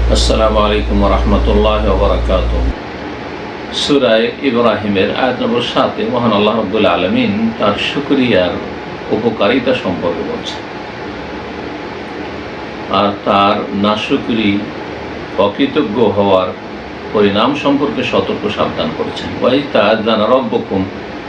আসসালামু আলাইকুম ওয়া রাহমাতুল্লাহি ওয়া বারাকাতুহু। সূরা ইব্রাহিমের আয়াত নম্বর 7-এ মহান আল্লাহ রাব্বুল আলামিন তার শুকরিয়ার উপকারিতা সম্পর্কে বলছেন আর তার নাশুকরি অকৃতজ্ঞ হওয়ার পরিণাম সম্পর্কে সতর্ক সাবধান করেছেন। ওয়া ইয তাআযানা রাব্বুকুম,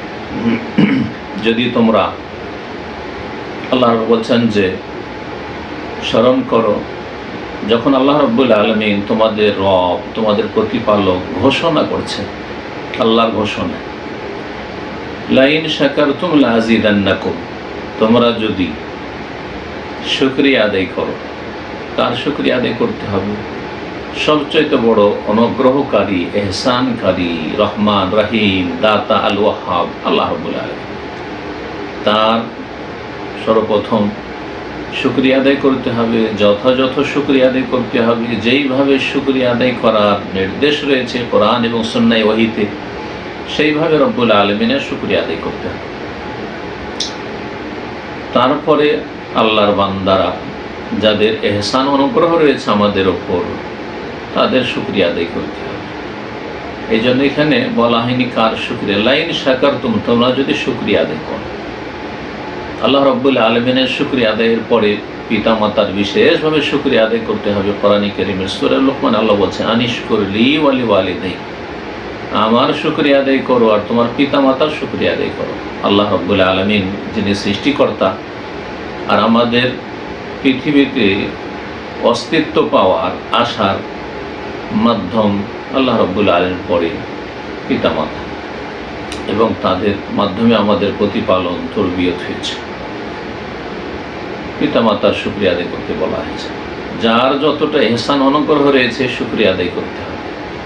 যদি তোমরা, আল্লাহ বলছেন যে স্মরণ করো যখন আল্লাহ রাব্বুল আলামিন তোমাদের রব, তোমাদের প্রতিপালক ঘোষণা করছেন, আল্লাহর ঘোষণা, লাইন শাকারতুম লাযিদান্নাকুম, তোমরা যদি শুকরিয়া আদায় করো। কার শুকরিয়া আদায় করতে হবে? সবচাইতে বড় অনুগ্রহকারী, এহসানকারী, রহমান রহিম, দাতা আল ওয়াহাব আল্লাহ রাব্বুল আলামিন। তার সর্বপ্রথম শুকরিয়া আদায় করতে হবে, যথাযথ শুকরিয়া আদায় করতে হবে, যেইভাবে শুকরিয়া আদায় করার নির্দেশ রয়েছে কোরআন এবং সুন্নাহ ওহীতে, সেইভাবে রব্বুল আলামিনের শুকরিয়া আদায় করতে হবে। তারপরে আল্লাহর বান্দারা যাদের এহসান অনুগ্রহ রয়েছে আমাদের ওপর, তাদের শুকরিয়া আদায় করতে হবে। এই জন্য এখানে বলা হয়নি কার শুকরিয়া, লাইন শাকারতুম, তোমরা যদি শুকরিয়া আদায় করো। আল্লাহ রাব্বুল আলামিনের শুকরিয়া আদায়ের পরে পিতামাতার বিশেষভাবে শুকরিয়া আদায় করতে হবে। কোরআন কারীমের সূরা লুকমান আল্লাহ বলছেন, আনিশকুর লি ওয়া লিওয়ালিদাইক, আমার শুকরিয়া আদায় করো আর তোমার পিতামাতার শুকরিয়া আদায় করো। আল্লাহ রাব্বুল আলামিন যিনি সৃষ্টিকর্তা, আর আমাদের পৃথিবীতে অস্তিত্ব পাওয়ার আসার মাধ্যম আল্লাহ রাব্বুল আলামিনের পরে পিতামাতা, এবং তাদের মাধ্যমে আমাদের প্রতিপালন তরবিয়ত হয়েছে। পিতামাতার শুকরিয়া আদায় করতে বলা হয়েছে। যার যতটা ইহসান অনুগ্রহ রয়েছে শুকরিয়া আদায় করতে হবে।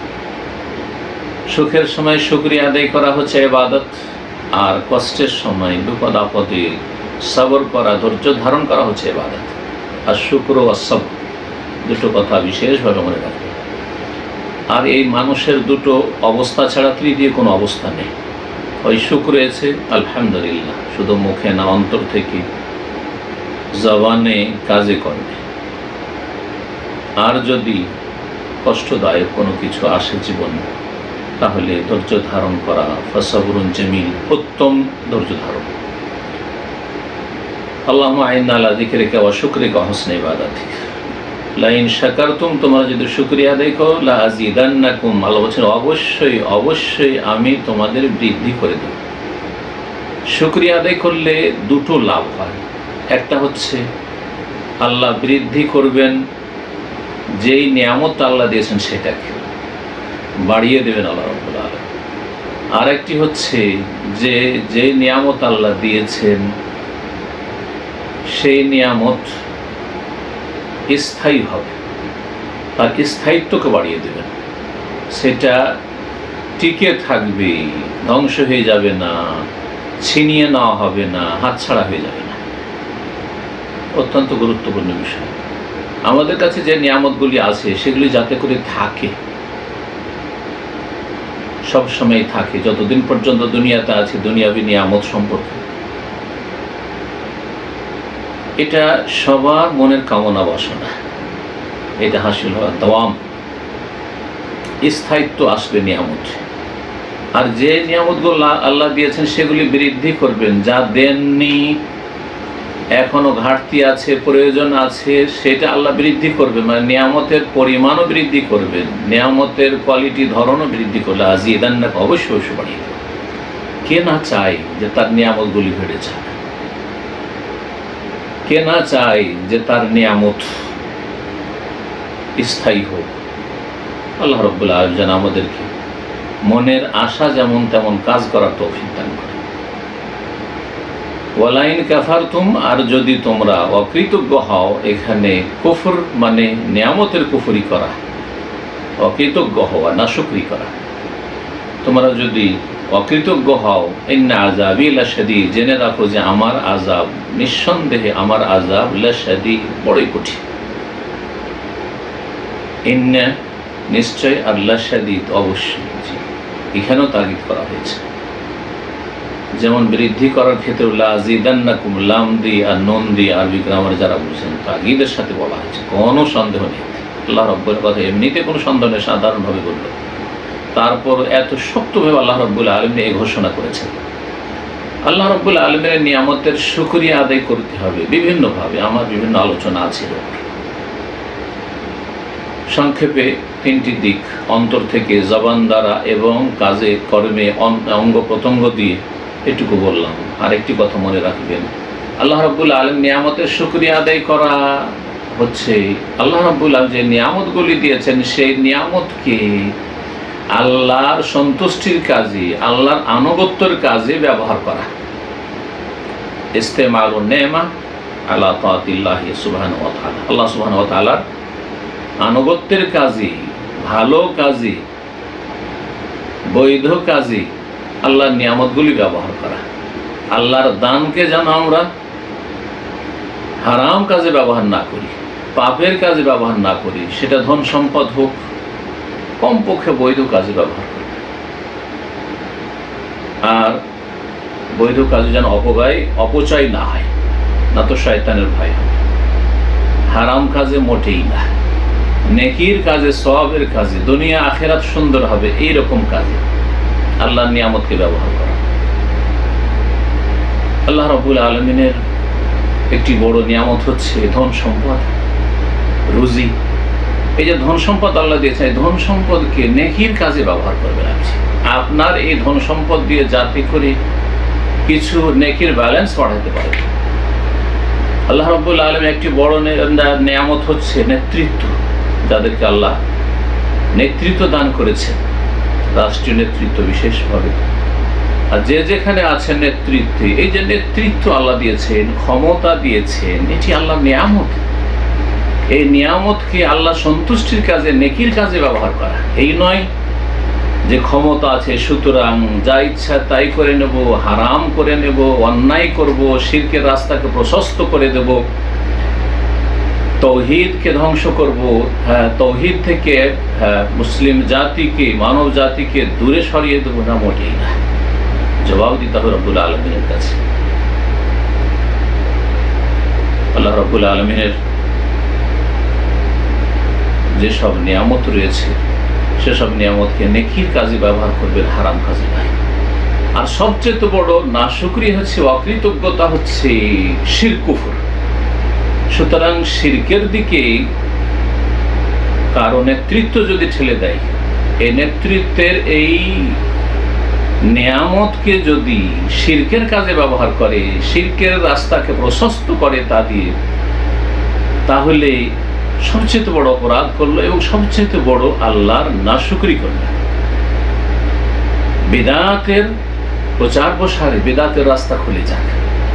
সুখের সময় শুকরিয়া আদায় করা হচ্ছে ইবাদত, আর কষ্টের সময় বিপদ আপদে সবর করা, ধৈর্য ধারণ করা হচ্ছে ইবাদত। আর শুকর ও সবর দুটো কথা বিশেষভাবে মনে রাখবে। আর এই মানুষের দুটো অবস্থা ছাড়া তৃতীয় কোনো অবস্থা নেই। ওই শুকর রয়েছে আলহামদুলিল্লাহ, শুধু মুখে না, অন্তর থেকে, জবানে, কাজে কর্মে। আর যদি কষ্টদায়ক কোনো কিছু আসে জীবনে, তাহলে ধৈর্য ধারণ করা, ফাসাবরুন জামিল, উত্তম ধৈর্য ধারণ। আল্লাহুম্মা আইন্না আলা যিকরিকা ওয়া শুকরিকা ওয়া হুসনি ইবাদাতিক, লাইন শাকারতুম, তোমরা যদি শুকরিয়া আদায় করো, লাযিদান্নাকুম, আল্লাহ বলছেন অবশ্যই অবশ্যই আমি তোমাদের বৃদ্ধি করে দেব। শুকরিয়া আদায় করলে দুটো লাভ হয়। একটা হচ্ছে আল্লাহ বৃদ্ধি করবেন, যেই নিয়ামত আল্লাহ দিয়েছেন সেটাকে বাড়িয়ে দেবেন আল্লাহ রাব্বুল আলামিন। আর একটি হচ্ছে যে যে নিয়ামত আল্লাহ দিয়েছেন সেই নিয়ামত স্থায়ী হবে, তার স্থায়িত্বকে বাড়িয়ে দেবেন। সেটা টিকে থাকবে, ধ্বংস হয়ে যাবে না, ছিনিয়ে নেওয়া হবে না, হাতছাড়া হয়ে যাবে না। অত্যন্ত গুরুত্বপূর্ণ বিষয়। আমাদের কাছে যে নিয়ামতগুলি আছে সেগুলি যাতে করে থাকে, সবসময় থাকে, যতদিন পর্যন্ত দুনিয়াতে আছে, দুনিয়াবি নিয়ামত সম্পর্কে, এটা সবার মনের কামনা বাসনা, এটা হাসিল হওয়ার দাওয়াম, স্থায়িত্ব আসবে নিয়ামত। আর যে নিয়ামতগুলো আল্লাহ দিয়েছেন সেগুলি বৃদ্ধি করবেন, যা দেননি, এখনো ঘাটতি আছে, প্রয়োজন আছে, সেটা আল্লাহ বৃদ্ধি করবে, মানে নিয়ামতের পরিমাণও বৃদ্ধি করবেন, নিয়ামতের কোয়ালিটি, ধরনও বৃদ্ধি করলে আযিদান্নাকুম, অবশ্যই অবশ্যই বাড়িয়ে দেবে। কে না চায় যে তার নিয়ামতগুলি বেড়ে যায়? কে না চায় যে তার নিয়ামত স্থায়ী হোক? আল্লাহ রাব্বুল আলামিন যেন আমাদেরকে মনের আশা যেমন তেমন কাজ করার তৌফিক দান করে। ওয়ালাইন কাফারতুম, আর যদি তোমরা অকৃতজ্ঞ হও, এখানে কুফর মানে নিয়ামতের কুফরি করা, অকৃতজ্ঞ হওয়া, নাশুকরি করা। তোমরা যদি অকৃতজ্ঞ হও, ইন্না আযাবি লাশাদীদ, জেনে রাখো যে আমার আযাব, নিঃসন্দেহে আমার আযাব, লাশাদীদ, বড়ই কঠিন। ইন্না, নিশ্চয়, আর লাশাদীদ, অবশ্যই। এখানেও তাগিদ করা হয়েছে। যেমন বৃদ্ধি করার ক্ষেত্রে লাযিদান্নাকুম, লাম দিয়ে আর নুন দিয়ে, আরবি গ্রামার যারা বুঝেন, তাগিদের সাথে বলা হয়েছে, কোনো সন্দেহ নেই। আল্লাহ রব্বুল কথা এমনিতে কোনো সন্দেহ নেই, সাধারণভাবে বলল। তারপর এত শক্তভাবে আল্লাহ রব্বুল আলমিন এই ঘোষণা করেছেন। আল্লাহ রব্বুল আলমিনের নিয়ামতের শুকরিয়া আদায় করতে হবে বিভিন্নভাবে। আমার বিভিন্ন আলোচনা আছে। সংক্ষেপে তিনটি দিক, অন্তর থেকে, জবান দ্বারা এবং কাজে কর্মে অঙ্গ প্রত্যঙ্গ দিয়ে এটুকু বললাম। আরেকটি কথা মনে রাখবেন, আল্লাহ রাব্বুল আলামিন নিয়ামতের শুকরিয়া আদায় করা হচ্ছে আল্লাহ রাব্বুল আলামিন যে নিয়ামতগুলি দিয়েছেন সেই নিয়ামতকে আল্লাহর সন্তুষ্টির কাজে, আল্লাহর আনুগত্যের কাজে ব্যবহার করা। ইস্তেমালুন নেমা আলা তাআতিল্লাহি সুবহানাহু ওয়া তাআলা, আল্লাহ সুবহানাহু ওয়া তাআলার আনুগত্যের কাজে, ভালো কাজে, বৈধ কাজে আল্লাহর নিয়ামতগুলি ব্যবহার করা। আল্লাহর দানকে যেন আমরা হারাম কাজে ব্যবহার না করি, পাপের কাজে ব্যবহার না করি, সেটা ধন সম্পদ হোক, কমপক্ষে বৈধ কাজে ব্যবহার করি। আর বৈধ কাজে যেন অপচয় না হয়, না তো শয়তানের ভয় হবে। হারাম কাজে মোটেই না, নেকির কাজে, সওয়াবের কাজে, দুনিয়া আখিরাত সুন্দর হবে এইরকম কাজে আল্লাহর নিয়ামতকে ব্যবহার করা। আল্লাহ রাব্বুল আলামিনের একটি বড় নিয়ামত হচ্ছে ধন সম্পদ, রুজি। এই যে ধন সম্পদ আল্লাহ দিয়েছেন, এই ধন সম্পদকে নেকির কাজে ব্যবহার করবেন। আপনার এই ধন সম্পদ দিয়ে যাতে করে কিছু নেকির ব্যালেন্স বাড়াতে পারে। আল্লাহ রাব্বুল আলামিন একটি বড় নিয়ামত হচ্ছে নেতৃত্ব, যাদেরকে আল্লাহ নেতৃত্ব দান করেছেন, রাষ্ট্রীয় নেতৃত্ব বিশেষভাবে। আর যে যেখানে আছেন নেতৃত্বে, এই যে নেতৃত্ব আল্লাহ দিয়েছেন, ক্ষমতা দিয়েছেন, এটি আল্লাহর নিয়ামত। এই নিয়ামতকে আল্লাহ সন্তুষ্টির কাজে, নেকির কাজে ব্যবহার করা। এই নয় যে ক্ষমতা আছে সুতরাং যা ইচ্ছা তাই করে নেব, হারাম করে নেব, অন্যায় করব, শিরকের রাস্তাকে প্রশস্ত করে দেব, তৌহিদকে ধ্বংস করব, তৌহিদ থেকে মুসলিম জাতিকে, মানব জাতিকে দূরে সরিয়ে দেবো, না, মোটেই না। জবাব দিতে হবে রব্বুল আলমিনের কাছে। আল্লাহ রব্বুল আলমিনের যেসব নিয়ামত রয়েছে সেসব নিয়ামতকে নেকির কাজে ব্যবহার করবেন, হারাম কাজে নয়। আর সবচেয়ে বড় নাশুকরিয়া হচ্ছে, অকৃতজ্ঞতা হচ্ছে শিরক, কুফর। সুতরাং শিরকের দিকে কারো নেতৃত্ব যদি ঠেলে দেয়, এই নেতৃত্বের এই নিয়ামতকে যদি শিরকের কাজে ব্যবহার করে, শিরকের রাস্তাকে প্রশস্ত করে তা দিয়ে, তাহলে সবচেয়ে বড় অপরাধ করলো এবং সবচেয়ে বড় আল্লাহর নাশুকরি করলো। বিদআতের প্রচার প্রসারে বিদআতের রাস্তা খুলে যাক,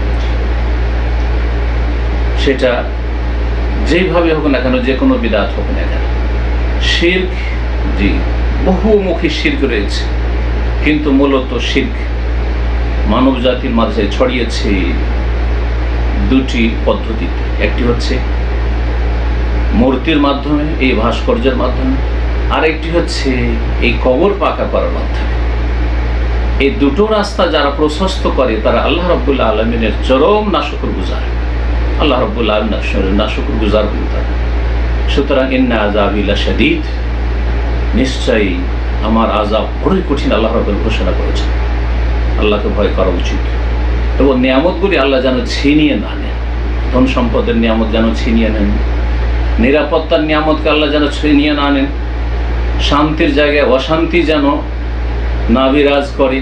সেটা যেভাবে হোক না কেন, যে কোনো বিদআত হোক না কেন। শিরক, জি, বহুমুখী শিরক রয়েছে, কিন্তু মূলত শিরক মানব জাতির মাঝে ছড়িয়েছে দুটি পদ্ধতিতে। একটি হচ্ছে মূর্তির মাধ্যমে, এই ভাস্কর্যের মাধ্যমে, আর একটি হচ্ছে এই কবর পাকা করার মাধ্যমে। এই দুটো রাস্তা যারা প্রশস্ত করে তারা আল্লাহ রাব্বুল আলামিনের চরম নাশুকরগুজার। আল্লাহ রাব্বুল আলামিন নাশুকরগুজার হন তারা। সুতরাং ইন্না আযাবি লাশাদীদ, নিশ্চয়ই আমার আযাব বড়ই কঠিন, আল্লাহ রাব্বুল ঘোষণা করেছেন। আল্লাহকে ভয় করা উচিত। এবং নিয়ামতগুলি আল্লাহ যেন ছিনিয়ে না নেন, ধন সম্পদের নিয়ামত যেন ছিনিয়ে নেন, নিরাপত্তার নিয়ামতকে আল্লাহ যেন ছিনিয়ে না নেন, শান্তির জায়গায় অশান্তি যেন না বিরাজ করে,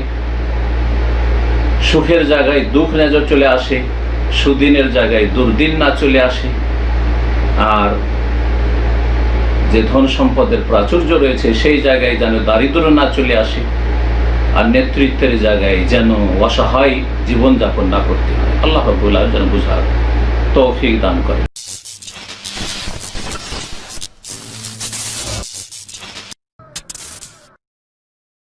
সুখের জায়গায় দুঃখ নজর চলে আসে, সুদিনের জায়গায় দুর্দিন না চলে আসে। আর যে ধন সম্পদের প্রাচুর্য রয়েছে সেই জায়গায় যেন দারিদ্র না চলে আসে, আর নেতৃত্বের জায়গায় যেন অসহায় জীবনযাপন না করতে হয়। আল্লাহ রাব্বুল আলামিন যেন বুঝার তৌফিক দান করে।